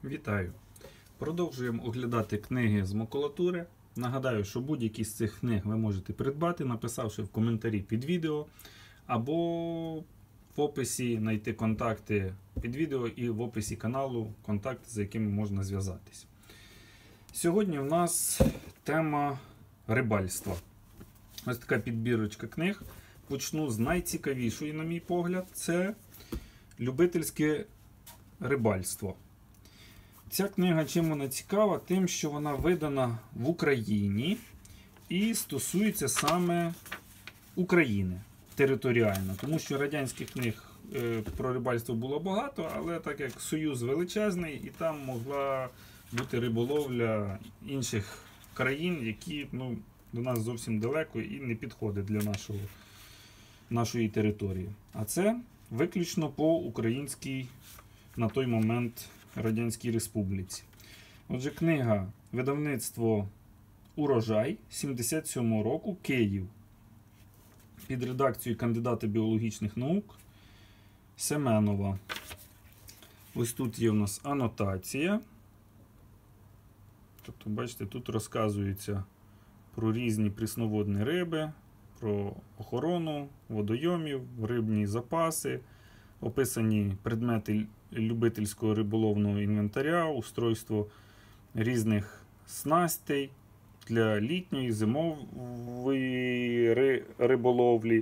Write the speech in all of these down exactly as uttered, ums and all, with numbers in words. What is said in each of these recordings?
Вітаю! Продовжуємо оглядати книги з макулатури. Нагадаю, що будь-які з цих книг ви можете придбати, написавши в коментарі під відео, або в описі знайти контакти під відео і в описі каналу контакти, за якими можна зв'язатись. Сьогодні в нас тема рибальства. Ось така підбірочка книг. Почну з найцікавішої, на мій погляд, це любительське рибальство. Ця книга чим вона цікава? Тим, що вона видана в Україні і стосується саме України територіально. Тому що радянських книг е, про рибальство було багато, але так як Союз величезний, і там могла бути риболовля інших країн, які ну, до нас зовсім далеко і не підходять для нашого, нашої території. А це виключно по українській на той момент Радянській Республіці. Отже, книга видавництво Урожай сімдесят сьомого року, Київ. Під редакцією кандидата біологічних наук Семенова. Ось тут є у нас анотація. Тобто, бачите, тут розказується про різні прісноводні риби, про охорону водойомів, рибні запаси, описані предмети любительського риболовного інвентаря, устройство різних снастей для літньої, зимової риболовлі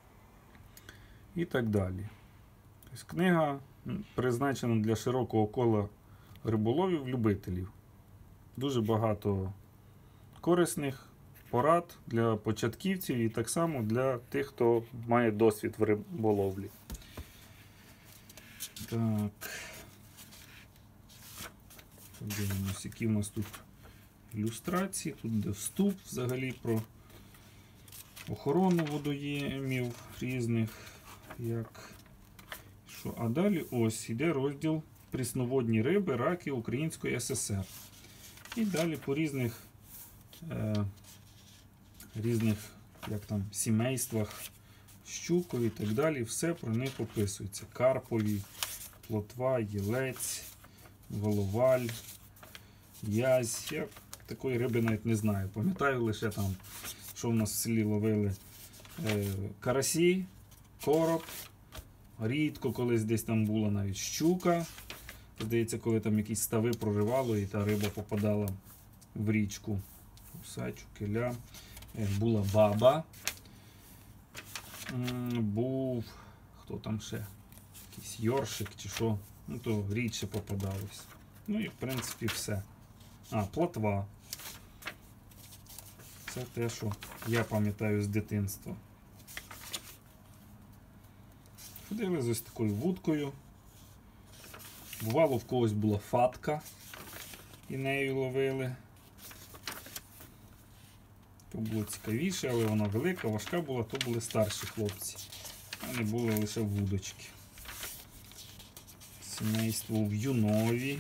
і так далі. Тобто книга призначена для широкого кола риболовів-любителів. Дуже багато корисних порад для початківців і так само для тих, хто має досвід в риболовлі. Так. Подивимось, які в нас тут ілюстрації. Тут де вступ взагалі про охорону водоємів різних. Як, що. А далі ось іде розділ прісноводні риби, раки Української ССР. І далі по різних е, різних як там, сімействах, щукові і так далі. Все про них описується. Карпові, плотва, єлець, воловаль, язь. Я такої риби навіть не знаю. Пам'ятаю лише там, що в нас в селі ловили е, карасі, короб. Рідко колись десь там була навіть щука. Здається, коли там якісь стави проривало і та риба попадала в річку. Усачу, киля. Е, була баба. Був, хто там ще? Якийсь йоршик чи що. Ну, то рідше попадалось. Ну і в принципі все. А, плотва. Це те, що я пам'ятаю з дитинства. Ходили з ось такою вудкою. Бувало, в когось була фатка. І нею ловили. То було цікавіше, але вона велика, важка була, то були старші хлопці. Вони були лише вудочки. Сімейство в'юнові.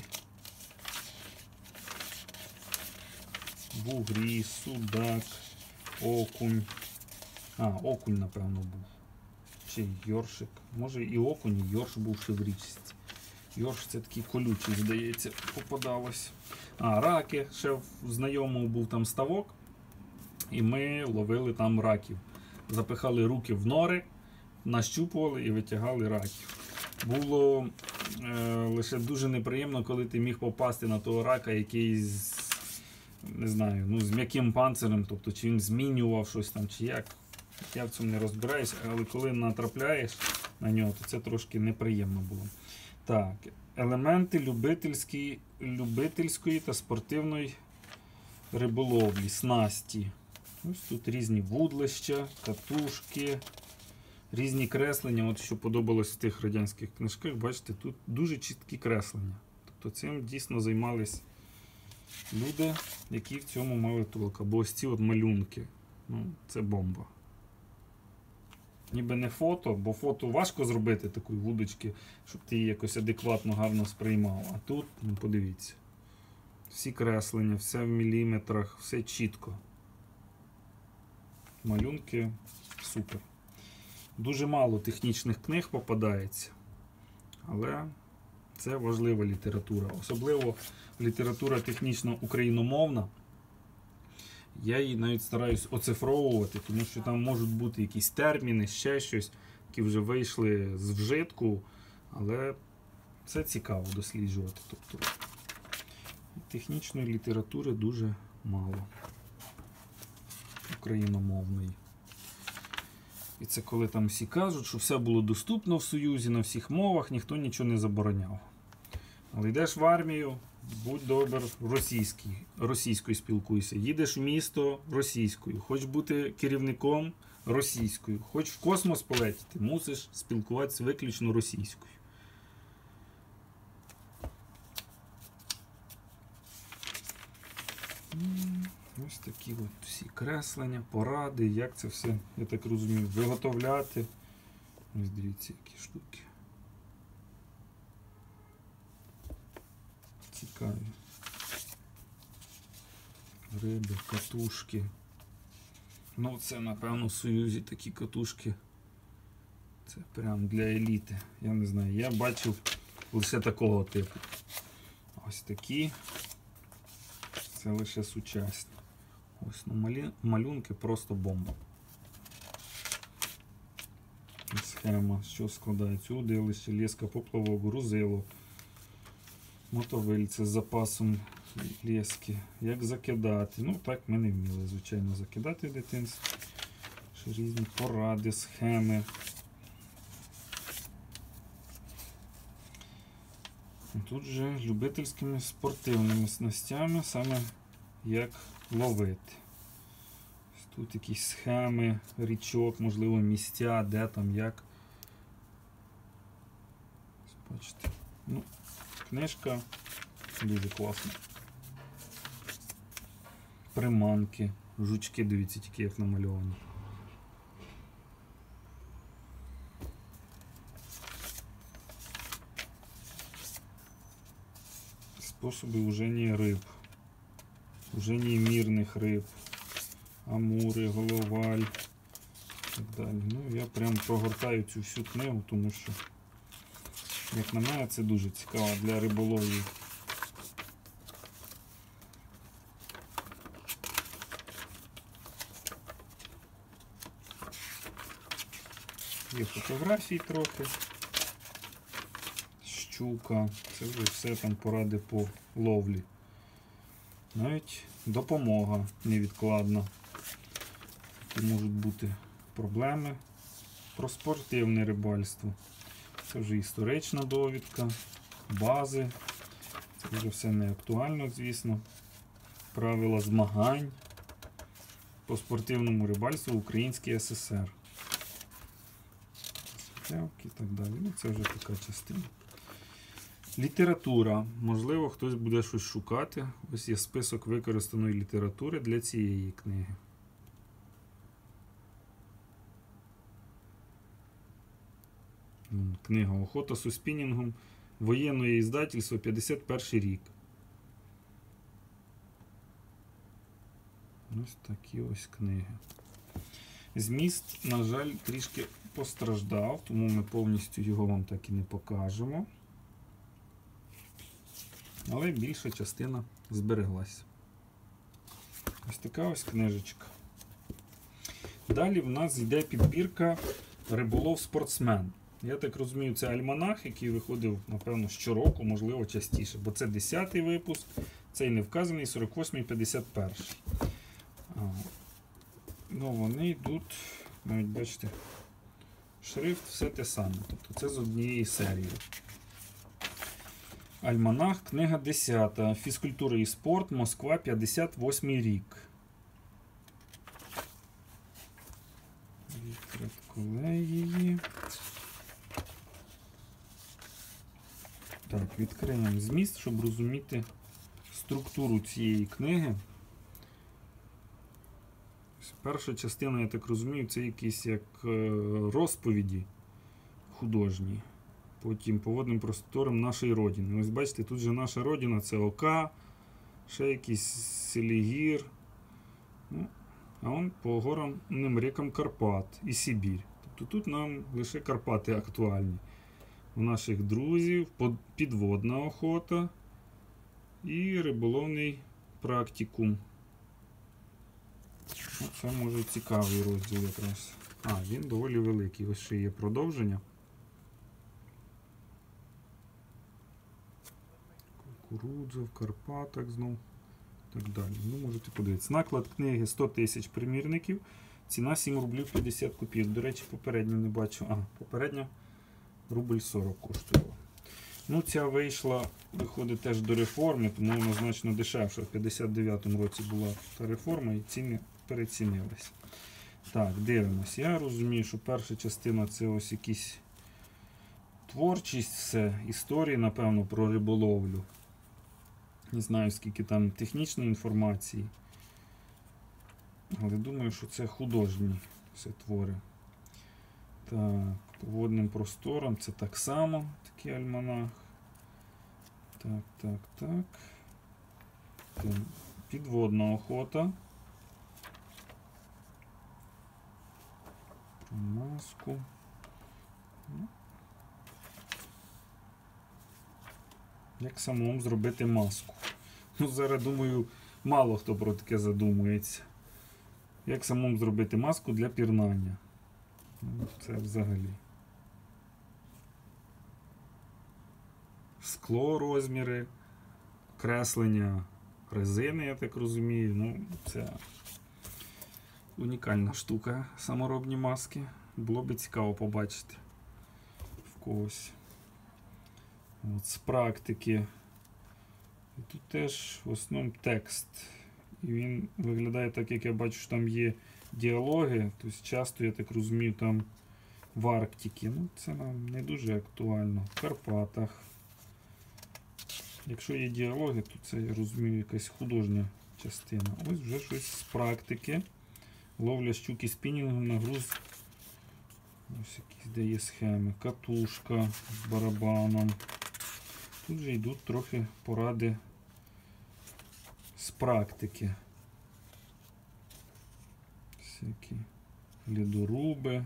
Бугрі, судак, окунь. А, окунь, напевно, був. Чи йоршик. Може і окунь, і йорш був ще в річці. Йорш це такий колючий, здається, попадалось. А, раки. Ще в знайомого був там ставок. І ми ловили там раків. Запихали руки в нори, нащупували і витягали раків. Було е, лише дуже неприємно, коли ти міг попасти на того рака, який з, не знаю, ну, з м'яким панцирем, тобто чи він змінював щось там, чи як. Я в цьому не розбираюся, але коли натрапляєш на нього, то це трошки неприємно було. Так, елементи любительської, любительської та спортивної риболовлі, снасті. Ось тут різні вудлища, катушки, різні креслення. От що подобалось в тих радянських книжках, бачите, тут дуже чіткі креслення. Тобто цим дійсно займались люди, які в цьому мали толк. Або ось ці от малюнки. Ну, це бомба. Ніби не фото, бо фото важко зробити такої вудочки, щоб ти її якось адекватно, гарно сприймав. А тут, ну подивіться, всі креслення, все в міліметрах, все чітко. Малюнки супер. Дуже мало технічних книг попадається, але Це важлива література. Особливо література технічно україномовна. Я її навіть стараюсь оцифровувати, тому що там можуть бути якісь терміни, ще щось, які вже вийшли з вжитку, але це цікаво досліджувати. Тобто технічної літератури дуже мало україномовної. І це коли там всі кажуть, що все було доступно в Союзі на всіх мовах, ніхто нічого не забороняв. Але йдеш в армію, будь добр, російський, російською спілкуйся. Їдеш в місто російською. Хочеш бути керівником російською. Хоч в космос полетіти, мусиш спілкуватися виключно російською. Ось такі от всі креслення, поради, як це все, я так розумію, виготовляти. Ось дивіться, які штуки. Цікаві. Риби, катушки. Ну це, напевно, в Союзі такі катушки. Це прям для еліти. Я не знаю, я бачив лише такого типу. Ось такі. Це лише сучасні. Ось, ну, малі... малюнки просто бомба. Схема, що складається. Удилище, леска, поплавок, грузило, мотовильце з запасом лески. Як закидати. Ну, так ми не вміли, звичайно, закидати в дитинстві. Ще різні поради, схеми. Тут же любительськими спортивними снастями, саме як ловити. Тут якісь схеми, річок, можливо, місця, де там, як. Бачите. Ну, книжка дуже класна. Приманки, жучки, дивіться, тільки як намальовані. Способи уження риб, уження мірних риб, амури, головаль і так далі. Ну, я прям прогортаю цю всю книгу, тому що, як на мене, це дуже цікаво для риболовів. Є фотографії трохи. Щука, це вже все там поради по ловлі. Навіть допомога невідкладна. Які можуть бути проблеми. Про спортивне рибальство. Це вже історична довідка, бази. Це вже все не актуально, звісно. Правила змагань по спортивному рибальству в Українській ес ес ер. І так далі. Ну, це вже така частина. Література. Можливо, хтось буде щось шукати. Ось є список використаної літератури для цієї книги. Книга «Охота з спінінгом». Воєнне іздательство, п'ятдесят перший рік. Ось такі ось книги. Зміст, на жаль, трішки постраждав, тому ми повністю його вам так і не покажемо. Але більша частина збереглася. Ось така ось книжечка. Далі в нас йде підбірка «Риболов-спортсмен». Я так розумію, це альманах, який виходив, напевно, щороку, можливо, частіше. Бо це десятий випуск, цей не вказаний, сорок восьмий, п'ятдесят перший. Ну, вони йдуть, навіть бачите, шрифт все те саме. Тобто це з однієї серії. Альманах, книга десята. Фізкультура і спорт, Москва, п'ятдесят восьмий рік. Відкрив її. Так, відкриємо зміст, щоб розуміти структуру цієї книги. Перша частина, я так розумію, це якісь як розповіді художні. Потім по водним просторам нашої родини. Ось бачите, тут же наша родина, це Ока, ще якийсь Селігір. Ну, а он по горам рікам Карпат і Сибір. Тобто тут нам лише Карпати актуальні. у наших друзів підводна охота і риболовний практикум. Це може цікавий розділ якраз. А, він доволі великий. Ось ще є продовження. Кукурудза в Карпатах знов. Так далі. Ну, можете подивитися. Наклад книги сто тисяч примірників. Ціна сім рублів п'ятдесят копійок. До речі, попередню не бачу. А, попередня рубль сорок коштувала. Ну, ця вийшла, виходить теж до реформи, тому вона значно дешевша. В п'ятдесят дев'ятому році була та реформа і ціни перецінились. Так, дивимось. Я розумію, що перша частина це ось якісь творчість, все, історії, напевно, про риболовлю. Не знаю, скільки там технічної інформації. Але думаю, що це художні все твори. Так, по водним просторам це так само, такий альманах. Так, так, так. Підводна охота. Про маску. Як самому зробити маску? Ну, зараз, думаю, мало хто про таке задумується. Як самому зробити маску для пірнання? Ну, це взагалі. Скло розміри, креслення резини, я так розумію. Ну, це унікальна штука, саморобні маски. Було би цікаво побачити в когось. От, з практики. І тут теж в основному текст. І він виглядає так, як я бачу, що там є діалоги. Тобто часто, я так розумію, там в Арктиці. Ну, це нам не дуже актуально. В Карпатах. Якщо є діалоги, то це, я розумію, якась художня частина. Ось вже щось з практики. Ловля щуки спінінгом на груз. Ось якісь, де є схеми. Катушка з барабаном. Тут же йдуть трохи поради з практики. Всякі лідоруби.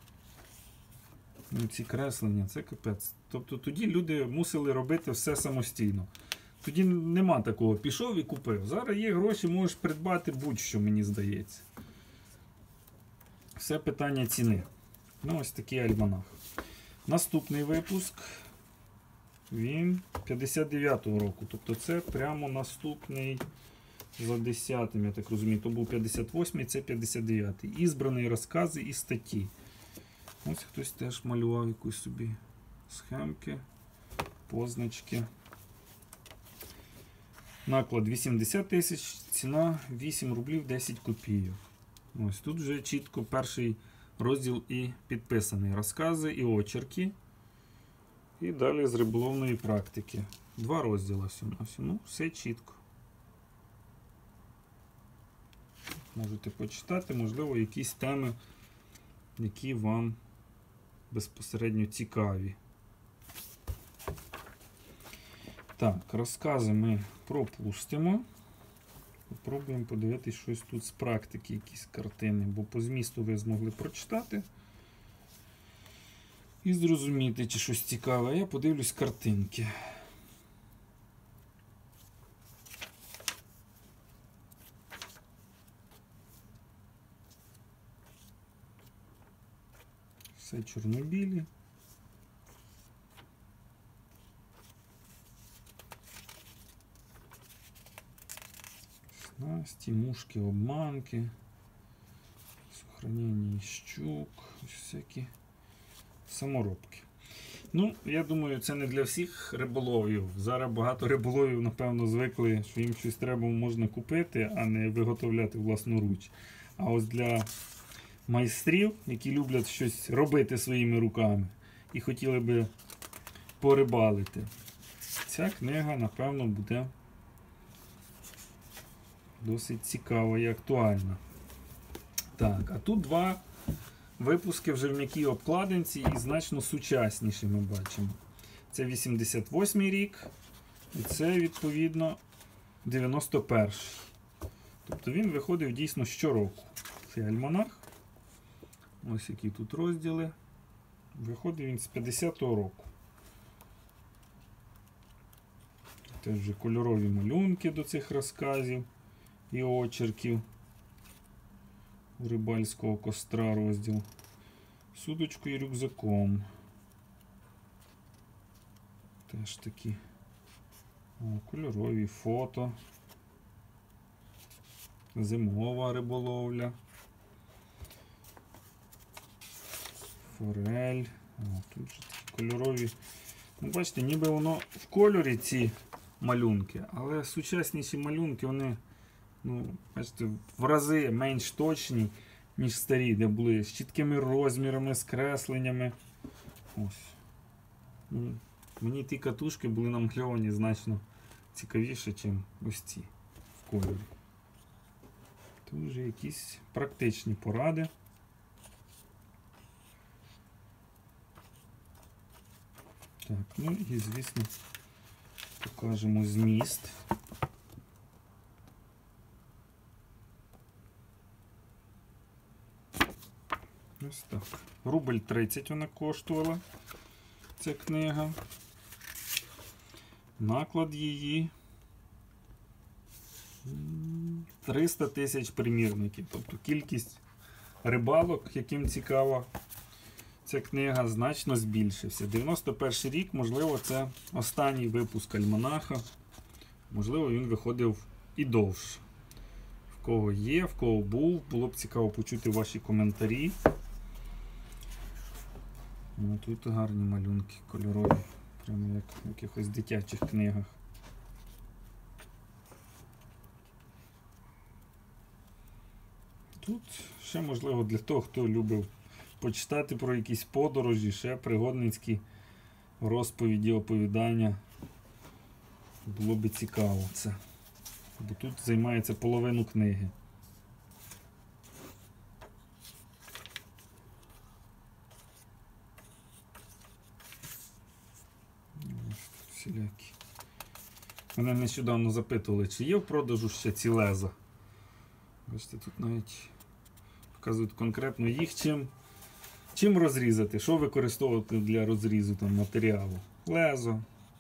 Ну, ці креслення, це капець. Тобто тоді люди мусили робити все самостійно. Тоді нема такого, пішов і купив. Зараз є гроші, можеш придбати будь-що, мені здається. Все питання ціни. Ну, ось такий альманах. Наступний випуск, він п'ятдесят дев'ятого року. Тобто це прямо наступний за десятим, я так розумію. То був п'ятдесят восьмий, це п'ятдесят дев'ятий. Ізбрані розкази і статті. Ось хтось теж малював якусь собі схемки, позначки. Наклад вісімдесят тисяч, ціна вісім рублів десять копійок. Ось тут вже чітко перший розділ і підписаний. Розкази і очерки. І далі з риболовної практики. Два розділи всього. Ну, все чітко. Можете почитати, можливо, якісь теми, які вам безпосередньо цікаві. Так, розкази ми пропустимо. Попробуємо подивитися щось тут з практики, якісь картини, бо по змісту ви змогли прочитати і зрозуміти, чи щось цікаве. Я подивлюсь картинки. Все чорнобілі. Снасті, мушки, обманки, сохранення щук, всякі саморобки. Ну, я думаю, це не для всіх риболовів. Зараз багато риболовів, напевно, звикли, що їм щось треба можна купити, а не виготовляти власноруч. А ось для майстрів, які люблять щось робити своїми руками і хотіли би порибалити, ця книга, напевно, буде досить цікава і актуальна. Так, а тут два випуски вже в м'якій обкладинці і значно сучасніші ми бачимо. Це вісімдесят восьмий рік і це, відповідно, дев'яносто перший. Тобто він виходив дійсно щороку. Це альманах. Ось які тут розділи. Виходив він з п'ятдесятого року. Теж вже кольорові малюнки до цих розказів і очерків. У рибальського костра розділ. З удочкою і рюкзаком. Теж такі о, кольорові фото. Зимова риболовля. Форель. О, тут же такі кольорові. Ну, бачите, ніби воно в кольорі ці малюнки, але сучасніші малюнки, вони, ну, бачите, в рази менш точні, ніж старі, де були з чіткими розмірами, з кресленнями. Ось. Ну, мені ті катушки були намальовані значно цікавіше, ніж ось ці в кольорі. Тут вже якісь практичні поради. Так, ну і, звісно, покажемо зміст. Ось так. Рубль тридцять вона коштувала, ця книга. Наклад її триста тисяч примірників. Тобто кількість рибалок, яким цікава ця книга, значно збільшився. дев'яносто перший рік, можливо, це останній випуск альманаха. Можливо, він виходив і довше. В кого є, в кого був, було б цікаво почути ваші коментарі. Ну, тут гарні малюнки кольорові, прямо як в якихось дитячих книгах. Тут ще, можливо, для того, хто любив почитати про якісь подорожі, ще пригодницькі розповіді, оповідання. Було би цікаво це. Бо тут займається половину книги. Всілякі. Мене нещодавно запитували, чи є в продажу ще ці леза. Бачите, тут навіть показують конкретно їх, чим, чим розрізати, що використовувати для розрізу там, матеріалу. Лезо.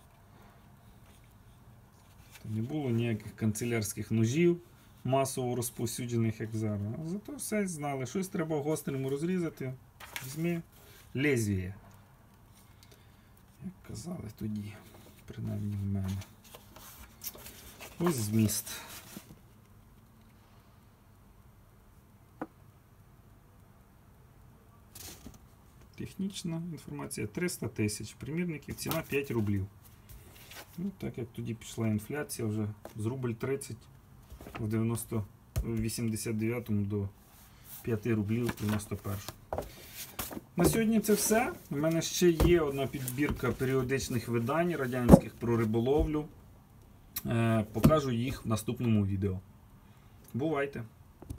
Не було ніяких канцелярських ножів, масово розповсюджених, як зараз. А зато все знали, щось треба гострим розрізати. Візьми лезвіє. Як казали тоді, принаймні в мене. Ось зміст. Технічна інформація триста тисяч примірників, ціна п'ять рублів. Ну, так як тоді пішла інфляція, вже з рубль тридцять в дев'яносто, вісімдесят дев'ятому до п'яти рублів в дев'яносто першому. На сьогодні це все. У мене ще є одна підбірка періодичних видань радянських про риболовлю. Е, покажу їх в наступному відео. Бувайте!